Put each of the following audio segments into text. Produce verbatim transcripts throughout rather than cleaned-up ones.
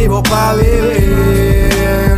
motivo para vivir,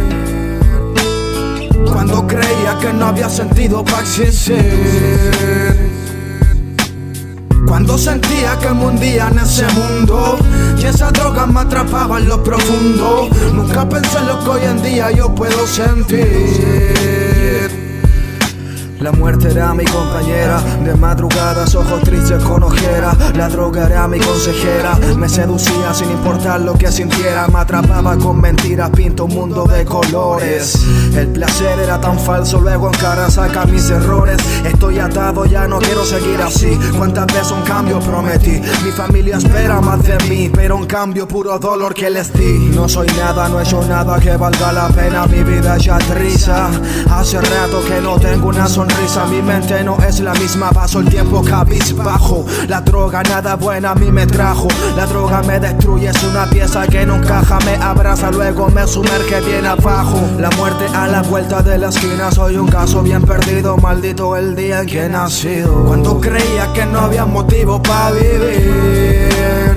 cuando creía que no había sentido para existir, cuando sentía que me hundía en ese mundo y esa droga me atrapaba en lo profundo. Nunca pensé en lo que hoy en día yo puedo sentir. La muerte era mi compañera, de madrugadas, ojos tristes con ojera. La droga era mi consejera, me seducía sin importar lo que sintiera. Me atrapaba con mentiras, pinto un mundo de colores. El placer era tan falso, luego en cara saca mis errores. Estoy atado, ya no quiero seguir así. Cuántas veces un cambio prometí, mi familia espera más de mí, pero un cambio puro dolor que les di. No soy nada, no he hecho nada que valga la pena, mi vida ya aterriza. Hace rato que no tengo una sonrisa, mi mente no es la misma, paso el tiempo cabizbajo. La droga nada buena a mí me trajo, la droga me destruye, es una pieza que no encaja. Me abraza, luego me sumerge bien abajo. La muerte a la vuelta de la esquina, soy un caso bien perdido, maldito el día en que he nacido. Cuando creía que no había motivo para vivir,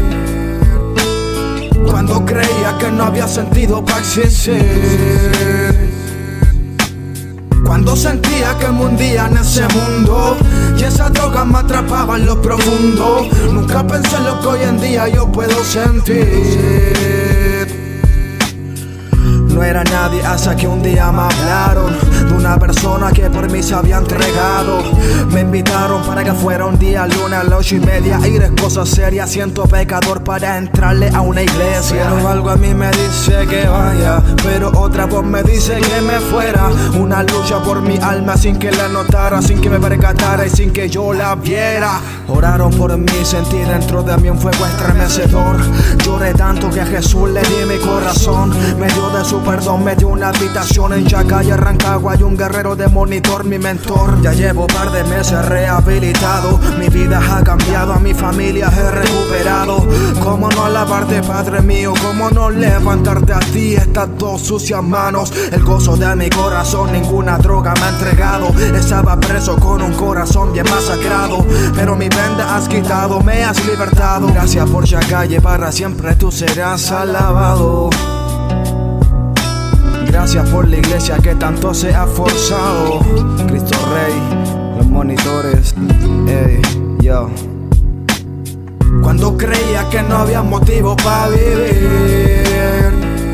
cuando creía que no había sentido para existir, cuando sentía que me hundía en ese mundo y esa droga me atrapaba en lo profundo. Nunca pensé en lo que hoy en día yo puedo sentir. No era nadie hasta que un día me hablaron de una persona que por mí se había entregado. Me invitaron para que fuera un día luna a las ocho y media. Ir es cosa seria, siento pecador para entrarle a una iglesia. Pero algo a mí me dice que vaya, pero otra voz me dice que me fuera. Una lucha por mi alma sin que la notara, sin que me percatara y sin que yo la viera. Oraron por mí, sentí dentro de mí un fuego estremecedor. Lloré tanto que a Jesús le di mi corazón. Me dio de su perdón, me dio una habitación en Chacaya, Rancagua, y un guerrero de monitor, mi mentor. Ya llevo par de meses rehabilitado, mi vida ha cambiado, a mi familia he recuperado. Cómo no alabarte, Padre mío, cómo no levantarte a ti estas dos sucias manos. El gozo de mi corazón ninguna droga me ha entregado. Estaba preso con un corazón bien masacrado, pero mi venda has quitado, me has libertado. Gracias por Chacaya, para siempre tú serás alabado. Gracias por la iglesia que tanto se ha forzado. Cristo Rey, los monitores, ey, yo. Cuando creía que no había motivo para vivir,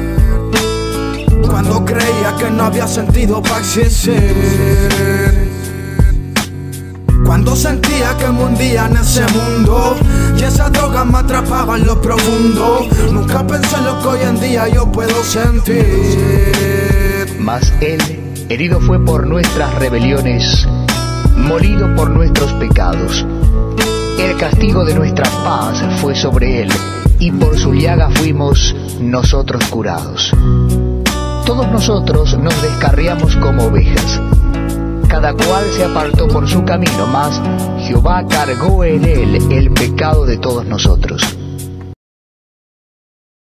cuando creía que no había sentido para existir, cuando sentía que me hundía en ese mundo y esa droga me atrapaba en lo profundo. Nunca pensé en lo que hoy en día yo puedo sentir. Mas él herido fue por nuestras rebeliones, molido por nuestros pecados. El castigo de nuestra paz fue sobre él, y por su llaga fuimos nosotros curados. Todos nosotros nos descarriamos como ovejas, cada cual se apartó por su camino, mas Jehová cargó en él el pecado de todos nosotros.